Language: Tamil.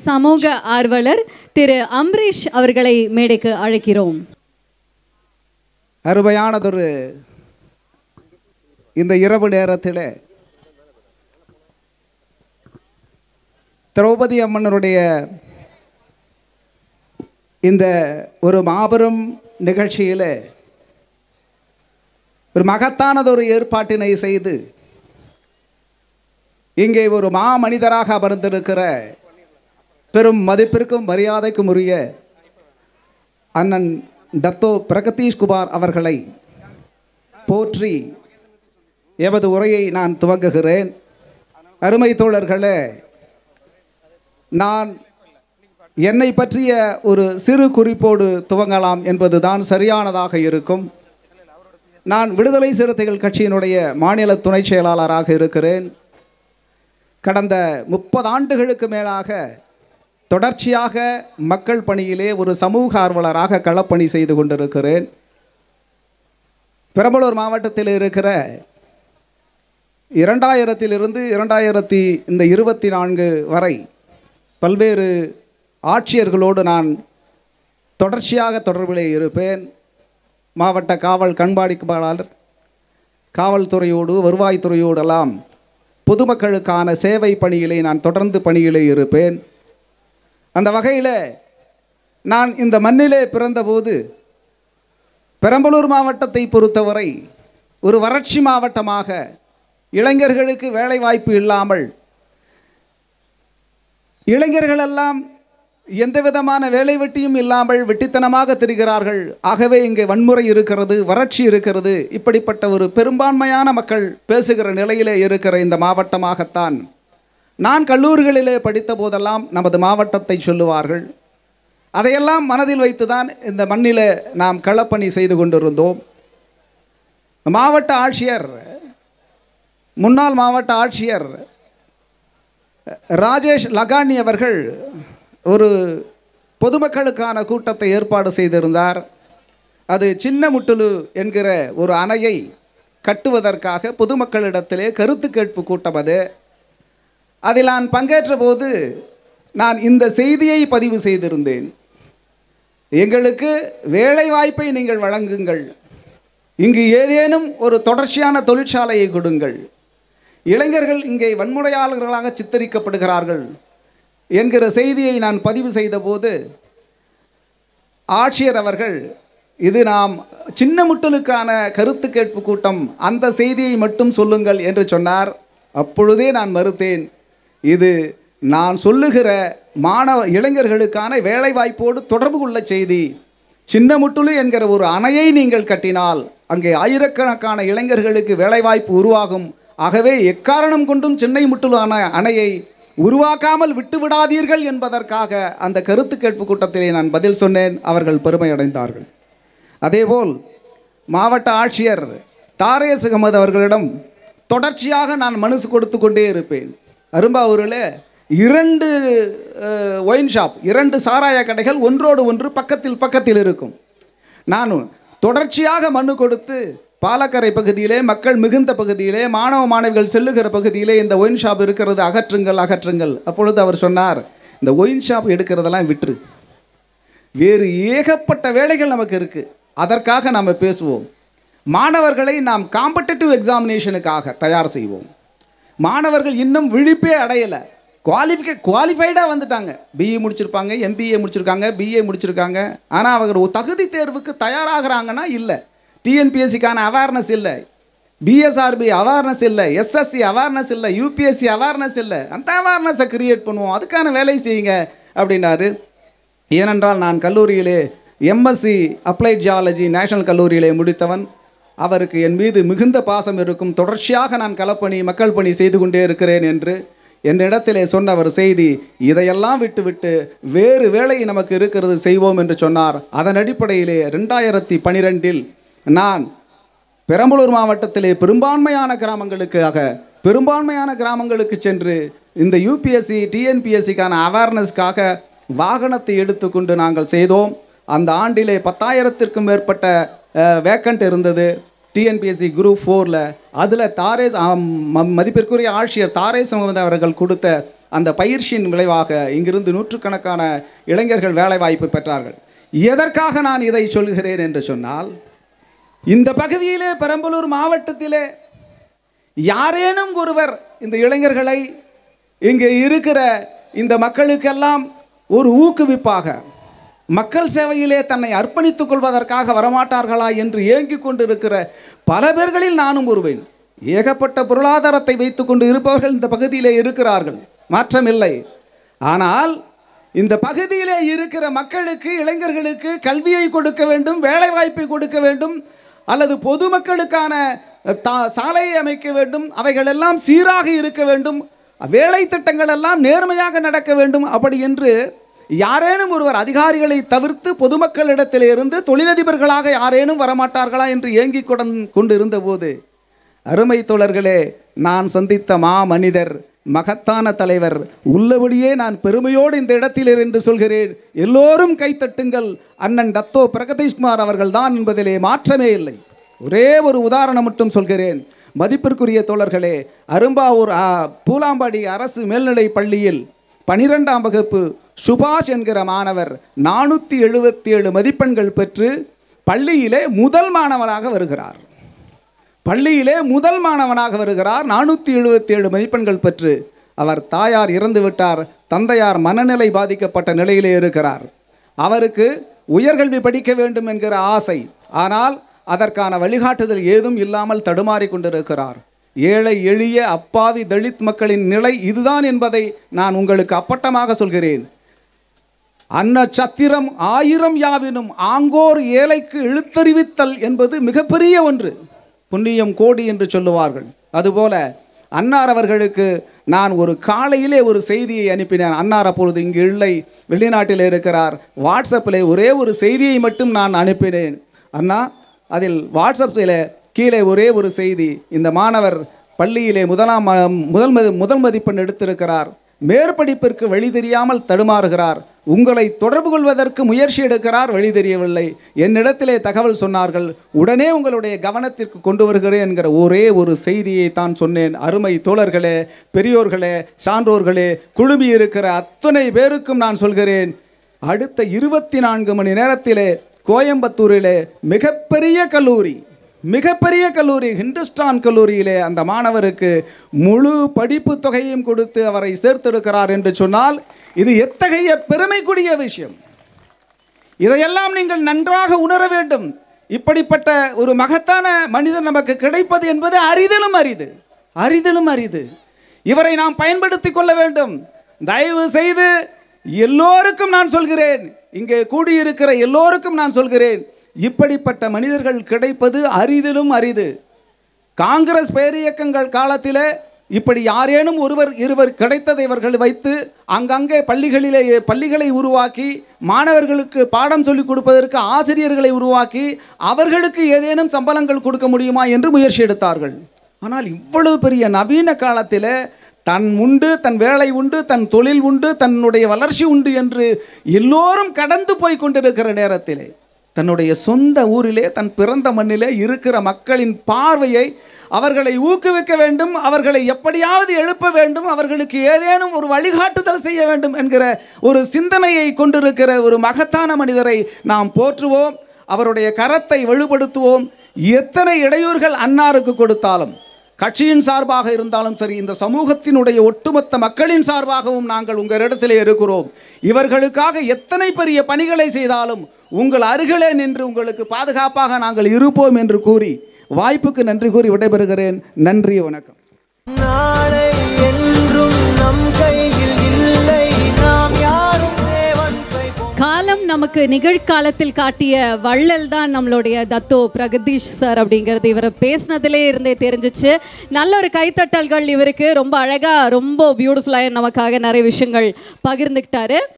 சமூக ஆர்வலர் திரு அம்பரீஷ் அவர்களை மேடைக்கு அழைக்கிறோம். அருமையானதொரு இந்த இரவு நேரத்தில் திரௌபதி அம்மனுடைய இந்த ஒரு மாபெரும் நிகழ்ச்சியில் ஒரு மகத்தானதொரு ஏற்பாட்டினை செய்து இங்கே ஒரு மாமனிதராக அமர்ந்திருக்கிற பெரும் மதிப்பிற்கும் மரியாதைக்கும் உரிய அண்ணன் டத்தோ பிரகதீஷ் குமார் அவர்களை போற்றி எமது உரையை நான் துவங்குகிறேன். அருமை தோழர்களே, நான் என்னை பற்றிய ஒரு சிறு குறிப்போடு துவங்கலாம் என்பதுதான் சரியானதாக இருக்கும். நான் விடுதலை சிறுத்தைகள் கட்சியினுடைய மாநில துணை செயலாளராக இருக்கிறேன். கடந்த 30 ஆண்டுகளுக்கு மேலாக தொடர்ச்சியாக மக்கள் பணியிலே ஒரு சமூக ஆர்வலராக களப்பணி செய்து கொண்டிருக்கிறேன். பெரம்பலூர் மாவட்டத்தில் இருக்கிற 2000 இந்த 24 வரை பல்வேறு ஆட்சியர்களோடு நான் தொடர்ச்சியாக தொடர்பிலே இருப்பேன். மாவட்ட காவல் கண்காணிப்பாளர், காவல்துறையோடு வருவாய்த்துறையோடெல்லாம் பொதுமக்களுக்கான சேவை பணியிலே நான் தொடர்ந்து பணியிலே இருப்பேன். அந்த வகையில் நான் இந்த மண்ணிலே பிறந்தபோது பெரம்பலூர் மாவட்டத்தை பொறுத்தவரை ஒரு வறட்சி மாவட்டமாக, இளைஞர்களுக்கு வேலை வாய்ப்பு இல்லாமல், இளைஞர்களெல்லாம் எந்த விதமான வேலை வெட்டியும் இல்லாமல் வெட்டித்தனமாக திரிகிறார்கள். ஆகவே இங்கே வன்முறை இருக்கிறது, வறட்சி இருக்கிறது. இப்படிப்பட்ட ஒரு பெரும்பான்மையான மக்கள் பேசுகிற நிலையிலே இருக்கிற இந்த மாவட்டமாகத்தான் நான் கல்லூரிகளிலே படித்த போதெல்லாம் நமது மாவட்டத்தை சொல்லுவார்கள். அதையெல்லாம் மனதில் வைத்துதான் இந்த மண்ணிலே நாம் களப்பணி செய்து கொண்டிருந்தோம். மாவட்ட ஆட்சியர், முன்னாள் மாவட்ட ஆட்சியர் ராஜேஷ் லகானி அவர்கள் ஒரு பொதுமக்களுக்கான கூட்டத்தை ஏற்பாடு செய்திருந்தார். அது சின்னமுட்டுலு என்கிற ஒரு அணையை கட்டுவதற்காக பொதுமக்களிடத்திலே கருத்து கேட்பு கூட்டம். அதில் நான் பங்கேற்ற போது நான் இந்த செய்தியை பதிவு செய்திருந்தேன். எங்களுக்கு வேலை வாய்ப்பை நீங்கள் வழங்குங்கள், இங்கு ஏதேனும் ஒரு தொடர்ச்சியான தொழிற்சாலையை கொடுங்கள், இளைஞர்கள் இங்கே வன்முறையாளர்களாக சித்தரிக்கப்படுகிறார்கள் என்கிற செய்தியை நான் பதிவு செய்த போது ஆட்சியர் அவர்கள், இது நாம் சின்னமுட்டலுக்கான கருத்து கேட்பு கூட்டம், அந்த செய்தியை மட்டும் சொல்லுங்கள் என்று சொன்னார். அப்பொழுதே நான் மறுத்தேன். இது நான் சொல்லுகிற இளைஞர்களுக்கான வேலைவாய்ப்போடு தொடர்பு உள்ள செய்தி. சின்னமுட்டுலு என்கிற ஒரு அணையை நீங்கள் கட்டினால் அங்கே ஆயிரக்கணக்கான இளைஞர்களுக்கு வேலைவாய்ப்பு உருவாகும். ஆகவே எக்காரணம் கொண்டும் சின்னமுட்டுலு அணையை உருவாக்காமல் விட்டுவிடாதீர்கள் என்பதற்காக அந்த கருத்து கேட்பு கூட்டத்திலே நான் பதில் சொன்னேன். அவர்கள் பெருமையடைந்தார்கள். அதேபோல் மாவட்ட ஆட்சியர் தாரேஸ் அகமது அவர்களிடம் தொடர்ச்சியாக நான் மனசு கொடுத்து கொண்டே இருப்பேன். அரும்பாவூரில் 2 ஒயின் ஷாப், 2 சாராய கடைகள் ஒன்றோடு ஒன்று பக்கத்தில் இருக்கும். நான் தொடர்ச்சியாக மனு கொடுத்து பாலக்கரை பகுதியிலே, மக்கள் மிகுந்த பகுதியிலே, மாணவ மாணவிகள் செல்லுகிற பகுதியிலே இந்த ஒயின் ஷாப் இருக்கிறது, அகற்றுங்கள். அப்பொழுது அவர் சொன்னார், இந்த ஒயின் ஷாப் எடுக்கிறதெல்லாம் விட்டுரு, வேறு ஏகப்பட்ட வேலைகள் நமக்கு இருக்குது, அதற்காக நாம் பேசுவோம். மாணவர்களை நாம் காம்படிட்டிவ் எக்ஸாமினேஷனுக்காக தயார் செய்வோம். மாணவர்கள் இன்னும் விழிப்பே அடையலை, குவாலிஃபைடாக வந்துட்டாங்க. பிஇ முடிச்சிருப்பாங்க, எம்பிஏ முடிச்சிருக்காங்க, பிஏ முடிச்சிருக்காங்க. ஆனால் அவங்க ஒரு தகுதி தேர்வுக்கு தயாராகிறாங்கன்னா இல்லை. டிஎன்பிஎஸ்சிக்கான அவேர்னஸ் இல்லை, பிஎஸ்ஆர்பி அவேர்னஸ் இல்லை, எஸ்எஸ்சி அவேர்னஸ் இல்லை, யூபிஎஸ்சி அவேர்னஸ் இல்லை. அந்த அவேர்னஸை கிரியேட் பண்ணுவோம், அதுக்கான வேலை செய்யுங்க அப்படின்னாரு. ஏனென்றால் நான் கல்லூரியிலே எம்எஸ்சி அப்ளைட் ஜியாலஜி நேஷனல் கல்லூரியிலே முடித்தவன். அவருக்கு என் மீது மிகுந்த பாசம் இருக்கும். தொடர்ச்சியாக நான் களப்பணி, மக்கள் பணி செய்து கொண்டே இருக்கிறேன் என்று என்னிடத்திலே சொன்ன ஒரு செய்தி, இதையெல்லாம் விட்டுவிட்டு வேறு வேலை நமக்கு இருக்கிறது, செய்வோம் என்று சொன்னார். அதன் அடிப்படையிலே 2012 நான் பெரம்பலூர் மாவட்டத்திலே பெரும்பான்மையான கிராமங்களுக்கு சென்று இந்த யூபிஎஸ்சி டிஎன்பிஎஸ்சிக்கான அவேர்னஸ்க்காக வாகனத்தை எடுத்துக்கொண்டு நாங்கள் செய்தோம். அந்த ஆண்டிலே 10,000க்கும் மேற்பட்ட வேக்கண்ட் இருந்தது டிஎன்பிஎஸ்சி குரூப் 4ல். அதில் மதிப்பிற்குரிய ஆட்சியர் தாரேஸ் அவர்கள் கொடுத்த அந்த பயிற்சியின் விளைவாக இங்கிருந்து நூற்றுக்கணக்கான இளைஞர்கள் வேலை வாய்ப்பு பெற்றார்கள். எதற்காக நான் இதை சொல்கிறேன் என்று சொன்னால், இந்த பகுதியிலே பெரம்பலூர் மாவட்டத்திலே யாரேனும் ஒருவர் இந்த இளைஞர்களை இங்கே இருக்கிற இந்த மக்களுக்கெல்லாம் ஒரு ஊக்குவிப்பாக மக்கள் சேவையிலே தன்னை அர்ப்பணித்துக் கொள்வதற்காக வரமாட்டார்களா என்று ஏங்கிக் கொண்டிருக்கிற பல பேர்களில் நானும் ஒருவேன். ஏகப்பட்ட பொருளாதாரத்தை வைத்து கொண்டு இருப்பவர்கள் இந்த பகுதியிலே இருக்கிறார்கள், மாற்றமில்லை. ஆனால் இந்த பகுதியிலே இருக்கிற மக்களுக்கு, இளைஞர்களுக்கு கல்வியை கொடுக்க வேண்டும், வேலை வாய்ப்பை கொடுக்க வேண்டும், அல்லது பொதுமக்களுக்கான சாலையை அமைக்க வேண்டும், அவைகளெல்லாம் சீராக இருக்க வேண்டும், வேலை திட்டங்கள் எல்லாம் நேர்மையாக நடக்க வேண்டும். அப்படி என்று யாரேனும் ஒருவர் அதிகாரிகளை தவிர்த்து பொதுமக்களிடத்தில் இருந்து தொழிலதிபர்களாக யாரேனும் வரமாட்டார்களா என்று ஏங்கிக் கொண்டு இருந்தபோது, அருமை தோழர்களே, நான் சந்தித்த மனிதர், மகத்தான தலைவர், உள்ளபடியே நான் பெருமையோடு இந்த இடத்தில் என்று சொல்கிறேன். எல்லோரும் கைத்தட்டுங்கள், அண்ணன் தத்தோ பிரகதீஷ்குமார் அவர்கள் தான் என்பதிலே மாற்றமே இல்லை. ஒரே ஒரு உதாரணம் மட்டும் சொல்கிறேன். மதிப்பிற்குரிய தோழர்களே, அரும்பாவூர் பூலாம்பாடி அரசு மேல்நிலை பள்ளியில் 12ஆம் வகுப்பு சுபாஷ் என்கிற மாணவர் 477 மதிப்பெண்கள் பெற்று பள்ளியிலே முதல் மாணவனாக வருகிறார். 477 மதிப்பெண்கள் பெற்று அவர் தாயார் இறந்து விட்டார், தந்தையார் மனநிலை பாதிக்கப்பட்ட நிலையிலே இருக்கிறார். அவருக்கு உயர்கல்வி படிக்க வேண்டும் என்கிற ஆசை, ஆனால் அதற்கான வழிகாட்டுதல் ஏதும் இல்லாமல் தடுமாறி கொண்டிருக்கிறார். ஏழை எளிய அப்பாவி தலித் மக்களின் நிலை இதுதான் என்பதை நான் உங்களுக்கு அப்பட்டமாக சொல்கிறேன். அன்ன சத்திரம் 1000 யாவினும் ஆங்கோர் ஏழைக்கு இழுத்தறிவித்தல் என்பது மிகப்பெரிய ஒன்று, புண்ணியம் கோடி என்று சொல்லுவார்கள். அதுபோல அன்னார் அவர்களுக்கு நான் ஒரு காலையிலே ஒரு செய்தியை அனுப்பினேன். அன்னார் அப்பொழுது இங்கு இல்லை, வெளிநாட்டில் இருக்கிறார். வாட்ஸ்அப்பில் ஒரே ஒரு செய்தியை மட்டும் நான் அனுப்பினேன். அண்ணா, அதில் வாட்ஸ்அப்பில் கீழே ஒரே ஒரு செய்தி, இந்த மாணவர் பள்ளியிலே முதல் மதிப்பெண் எடுத்திருக்கிறார், மேற்படிப்பிற்கு வழி தெரியாமல் தடுமாறுகிறார், உங்களை தொடர்பு கொள்வதற்கு முயற்சி எடுக்கிறார், வழி தெரியவில்லை, என்னிடத்திலே தகவல் சொன்னார்கள், உடனே உங்களுடைய கவனத்திற்கு கொண்டு வருகிறேன் என்கிற ஒரே ஒரு செய்தியை தான் சொன்னேன். அருமை தோழர்களே, பெரியோர்களே, சான்றோர்களே, குழுமி இருக்கிற அத்தனை பேருக்கும் நான் சொல்கிறேன், அடுத்த 24 மணி நேரத்திலே கோயம்புத்தூரிலே மிகப்பெரிய கல்லூரி ஹிந்துஸ்தான் கல்லூரியிலே அந்த மாணவருக்கு முழு படிப்பு தொகையும் கொடுத்து அவரை சேர்த்திருக்கிறார் என்று சொன்னால் இது எத்தகைய பெருமைக்குரிய விஷயம். இதையெல்லாம் நீங்கள் நன்றாக உணர வேண்டும். இப்படிப்பட்ட ஒரு மகத்தான மனிதர் நமக்கு கிடைப்பது என்பது அரிதிலும் அரிது. இவரை நாம் பயன்படுத்தி கொள்ள வேண்டும். தயவு செய்து எல்லோருக்கும் நான் சொல்கிறேன், இங்கே கூடியிருக்கிற எல்லோருக்கும் நான் சொல்கிறேன், இப்படிப்பட்ட மனிதர்கள் கிடைப்பது அரிதிலும் அரிது. காங்கிரஸ் பேரியக்கங்கள் காலத்திலே இப்படி யாரேனும் இருவர் கிடைத்ததை இவர்கள் வைத்து அங்கங்கே பள்ளிகளை உருவாக்கி மாணவர்களுக்கு பாடம் சொல்லிக் கொடுப்பதற்கு ஆசிரியர்களை உருவாக்கி அவர்களுக்கு ஏதேனும் சம்பளங்கள் கொடுக்க முடியுமா என்று முயற்சி எடுத்தார்கள். ஆனால் இவ்வளவு பெரிய நவீன காலத்தில் தன் உண்டு, தன் வேலை உண்டு, தன் தொழில் உண்டு, தன்னுடைய வளர்ச்சி உண்டு என்று எல்லோரும் கடந்து போய் கொண்டிருக்கிற நேரத்திலே தன்னுடைய சொந்த ஊரிலே, தன் பிறந்த மண்ணிலே இருக்கிற மக்களின் பார்வையை அவர்களை ஊக்குவிக்க வேண்டும், அவர்களை எப்படியாவது எழுப்ப வேண்டும், அவர்களுக்கு ஏதேனும் ஒரு வழிகாட்டுதல் செய்ய வேண்டும் என்கிற ஒரு சிந்தனையை கொண்டிருக்கிற ஒரு மகத்தான மனிதரை நாம் போற்றுவோம், அவருடைய கரத்தை வலுப்படுத்துவோம். எத்தனை இடையூறுகள் அன்னாருக்கு கொடுத்தாலும், கட்சியின் சார்பாக இருந்தாலும் சரி, இந்த சமூகத்தினுடைய ஒட்டுமொத்த மக்களின் சார்பாகவும் நாங்கள் உங்களிடத்திலே இருக்கிறோம். இவர்களுக்காக எத்தனை பெரிய பணிகளை செய்தாலும் உங்கள் அருகிலே நின்று உங்களுக்கு பாதுகாப்பாக நாங்கள் இருப்போம் என்று கூறி வாய்ப்புக்கு நன்றி கூறி விடைபெறுகிறேன். நன்றி, வணக்கம். நாளை என்றும் நம் கையில் இல்லை, நாம் யாரும் காலம் நமக்கு நிகழ்காலத்தில் காட்டிய வள்ளல் தான் நம்மளுடைய தத்தோ பிரகதீஷ் சார் அப்படிங்கிறது இவரை பேசினதிலே இருந்தே தெரிஞ்சிச்சு. நல்ல ஒரு கைத்தட்டல்கள் இவருக்கு. ரொம்ப அழகா, ரொம்ப பியூட்டிஃபுல்லாக நமக்காக நிறைய விஷயங்கள் பகிர்ந்துக்கிட்டாரு.